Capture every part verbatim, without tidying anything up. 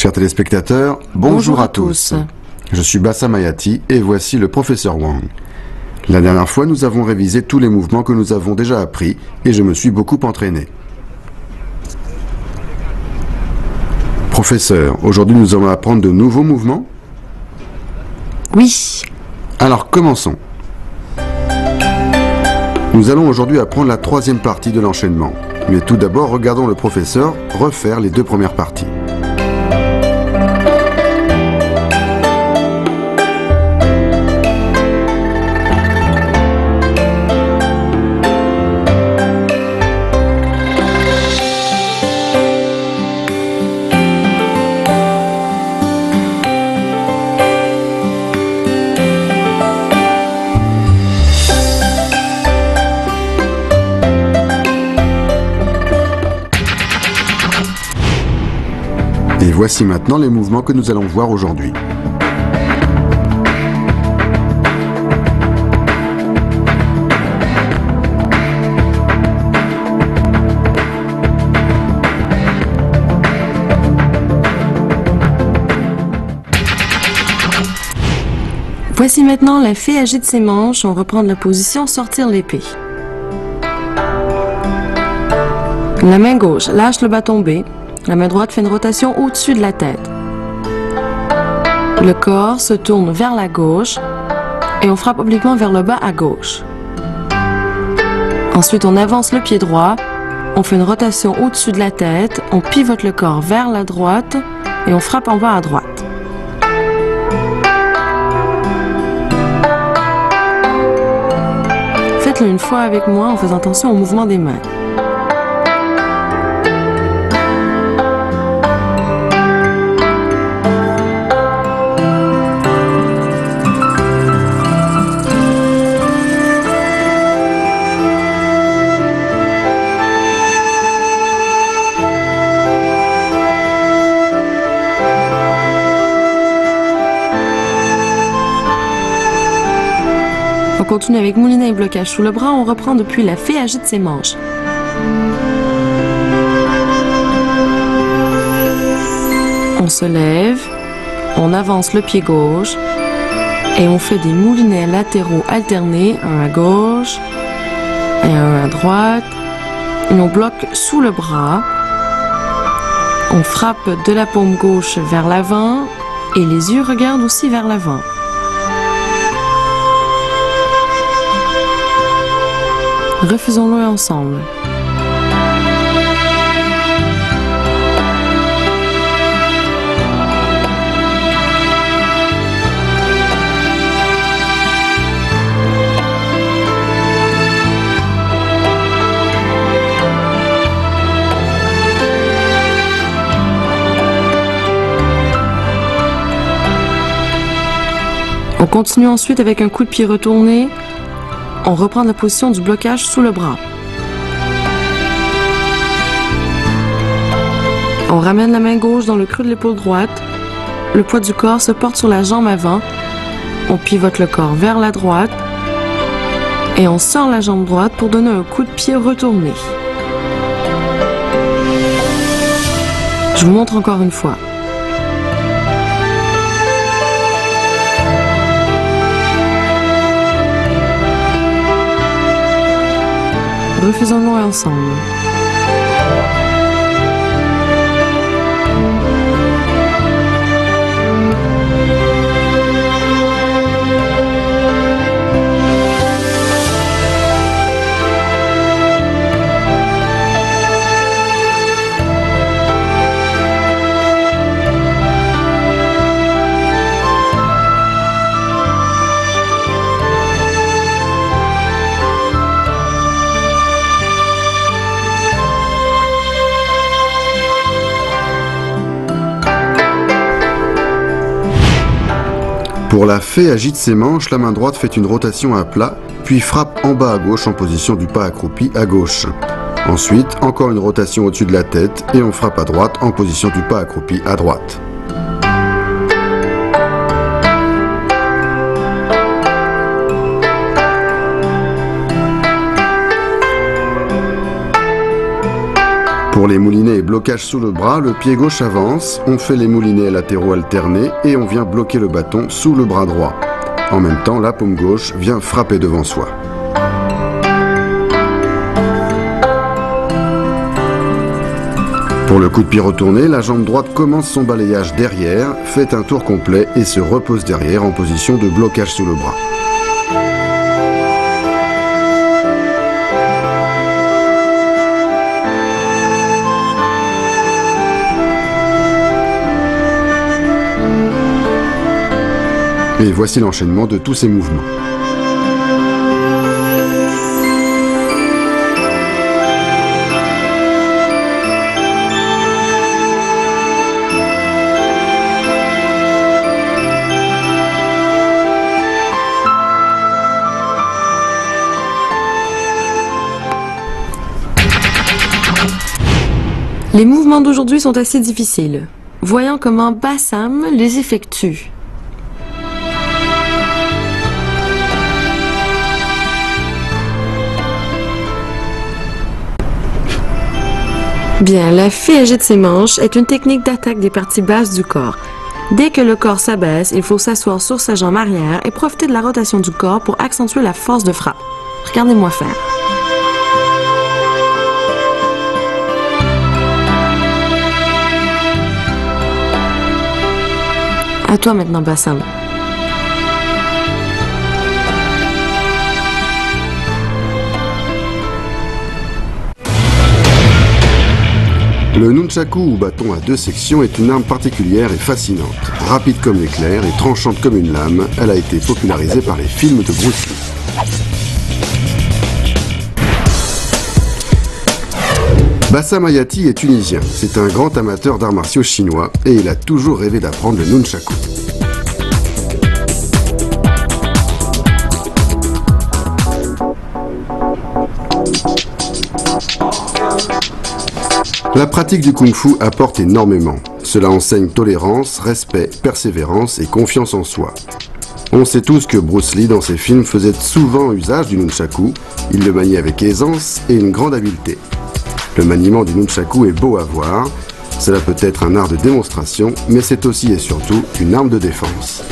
Chers téléspectateurs, bonjour, bonjour à, à tous. tous. Je suis Bassam Ayati et voici le professeur Wang. La dernière fois, nous avons révisé tous les mouvements que nous avons déjà appris et je me suis beaucoup entraîné. Professeur, aujourd'hui nous allons apprendre de nouveaux mouvements? Oui. Alors commençons. Nous allons aujourd'hui apprendre la troisième partie de l'enchaînement. Mais tout d'abord, regardons le professeur refaire les deux premières parties. Et voici maintenant les mouvements que nous allons voir aujourd'hui. Voici maintenant la fée agite ses manches. On reprend la position sortir l'épée. La main gauche lâche le bâton B. La main droite fait une rotation au-dessus de la tête. Le corps se tourne vers la gauche et on frappe obliquement vers le bas à gauche. Ensuite, on avance le pied droit, on fait une rotation au-dessus de la tête, on pivote le corps vers la droite et on frappe en bas à droite. Faites-le une fois avec moi en faisant attention au mouvement des mains. On continue avec moulinet et blocage sous le bras. On reprend depuis la fée agite ses manches. On se lève, on avance le pied gauche et on fait des moulinets latéraux alternés, un à gauche et un à droite. Et on bloque sous le bras. On frappe de la paume gauche vers l'avant et les yeux regardent aussi vers l'avant. Refaisons-le ensemble. On continue ensuite avec un coup de pied retourné. On reprend la position du blocage sous le bras. On ramène la main gauche dans le creux de l'épaule droite. Le poids du corps se porte sur la jambe avant. On pivote le corps vers la droite. Et on sort la jambe droite pour donner un coup de pied retourné. Je vous montre encore une fois. Refaisons-le ensemble. Pour la fée agite ses manches, la main droite fait une rotation à plat, puis frappe en bas à gauche en position du pas accroupi à gauche. Ensuite, encore une rotation au-dessus de la tête et on frappe à droite en position du pas accroupi à droite. Pour les moulinets et blocages sous le bras, le pied gauche avance, on fait les moulinets latéraux alternés et on vient bloquer le bâton sous le bras droit. En même temps, la paume gauche vient frapper devant soi. Pour le coup de pied retourné, la jambe droite commence son balayage derrière, fait un tour complet et se repose derrière en position de blocage sous le bras. Et voici l'enchaînement de tous ces mouvements. Les mouvements d'aujourd'hui sont assez difficiles. Voyons comment Bassam les effectue. Bien, la fée agite ses manches est une technique d'attaque des parties basses du corps. Dès que le corps s'abaisse, il faut s'asseoir sur sa jambe arrière et profiter de la rotation du corps pour accentuer la force de frappe. Regardez-moi faire. À toi maintenant, Bassam. Le nunchaku ou bâton à deux sections est une arme particulière et fascinante. Rapide comme l'éclair et tranchante comme une lame, elle a été popularisée par les films de Bruce Lee. Bassam Hayati est tunisien. C'est un grand amateur d'arts martiaux chinois et il a toujours rêvé d'apprendre le nunchaku. La pratique du kung-fu apporte énormément. Cela enseigne tolérance, respect, persévérance et confiance en soi. On sait tous que Bruce Lee dans ses films faisait souvent usage du nunchaku. Il le maniait avec aisance et une grande habileté. Le maniement du nunchaku est beau à voir. Cela peut être un art de démonstration, mais c'est aussi et surtout une arme de défense.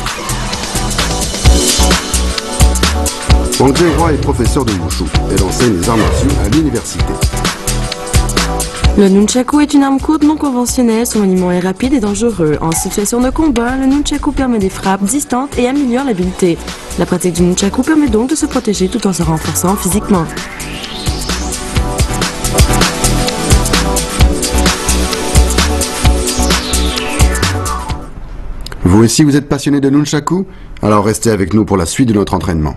Wang Jiehua est professeur de wushu. Elle enseigne les arts martiaux à l'université. Le nunchaku est une arme courte non conventionnelle, son maniement est rapide et dangereux. En situation de combat, le nunchaku permet des frappes distantes et améliore l'habileté. La pratique du nunchaku permet donc de se protéger tout en se renforçant physiquement. Vous aussi, vous êtes passionné de nunchaku? Alors restez avec nous pour la suite de notre entraînement.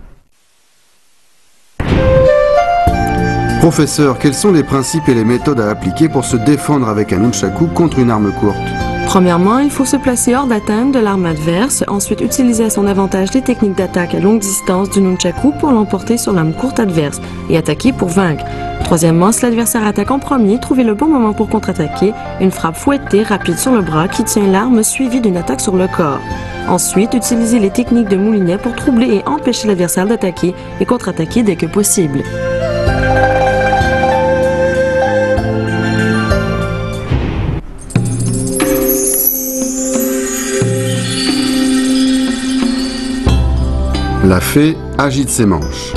Professeur, quels sont les principes et les méthodes à appliquer pour se défendre avec un nunchaku contre une arme courte? Premièrement, il faut se placer hors d'atteinte de l'arme adverse, ensuite utiliser à son avantage les techniques d'attaque à longue distance du nunchaku pour l'emporter sur l'arme courte adverse et attaquer pour vaincre. Troisièmement, si l'adversaire attaque en premier, trouvez le bon moment pour contre-attaquer, une frappe fouettée rapide sur le bras qui tient l'arme suivie d'une attaque sur le corps. Ensuite, utilisez les techniques de moulinet pour troubler et empêcher l'adversaire d'attaquer et contre-attaquer dès que possible. La fée agite ses manches.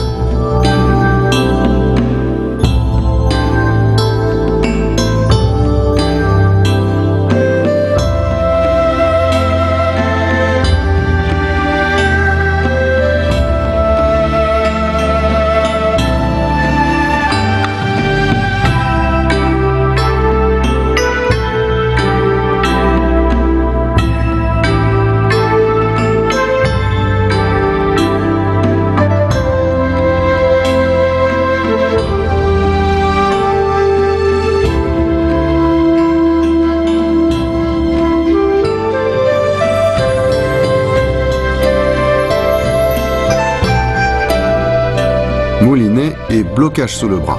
Moulinet et blocage sous le bras.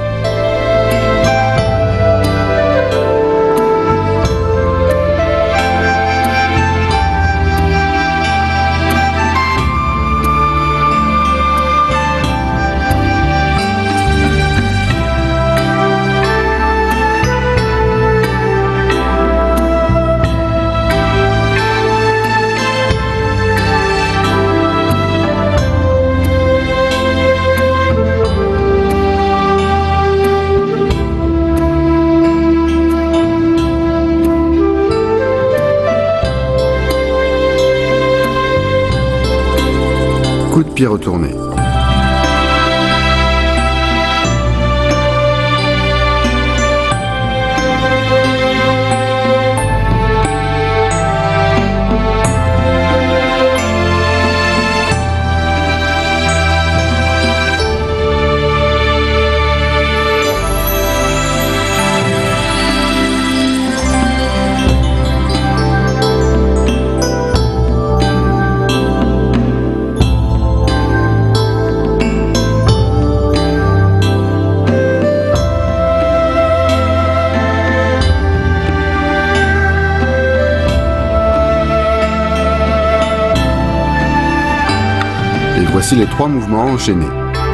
pied retourné. Et voici les trois mouvements enchaînés.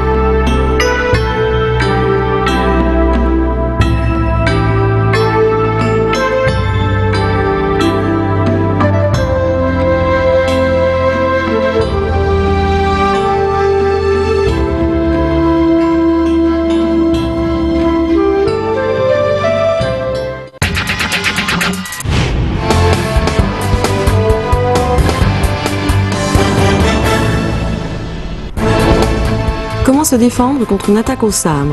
Comment se défendre contre une attaque au sabre?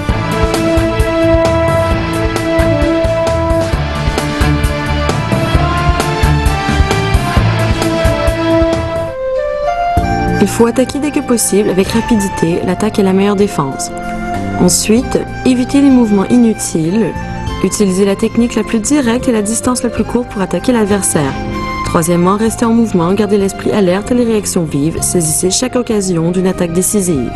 Il faut attaquer dès que possible avec rapidité, l'attaque est la meilleure défense. Ensuite, éviter les mouvements inutiles, utiliser la technique la plus directe et la distance la plus courte pour attaquer l'adversaire. Troisièmement, rester en mouvement, garder l'esprit alerte et les réactions vives, saisissez chaque occasion d'une attaque décisive.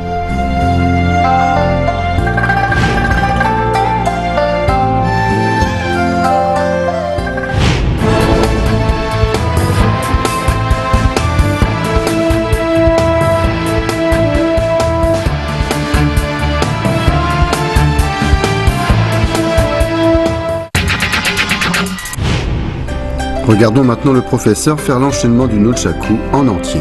Regardons maintenant le professeur faire l'enchaînement du nunchaku en entier.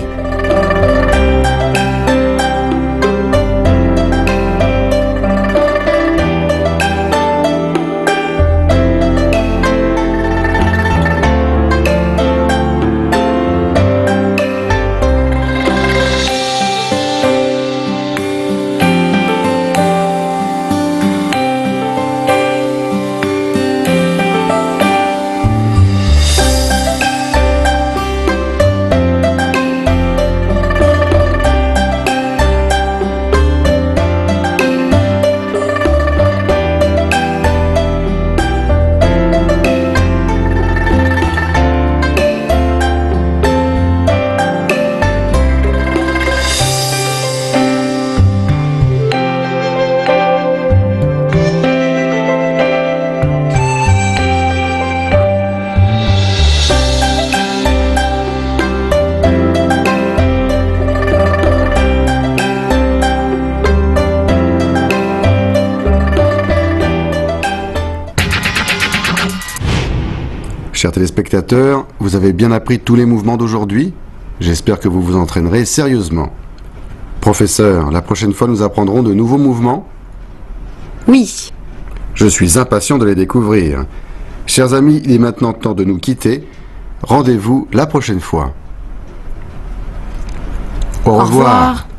Chers téléspectateurs, vous avez bien appris tous les mouvements d'aujourd'hui? J'espère que vous vous entraînerez sérieusement. Professeur, la prochaine fois nous apprendrons de nouveaux mouvements? Oui. Je suis impatient de les découvrir. Chers amis, il est maintenant temps de nous quitter. Rendez-vous la prochaine fois. Au revoir. Au revoir.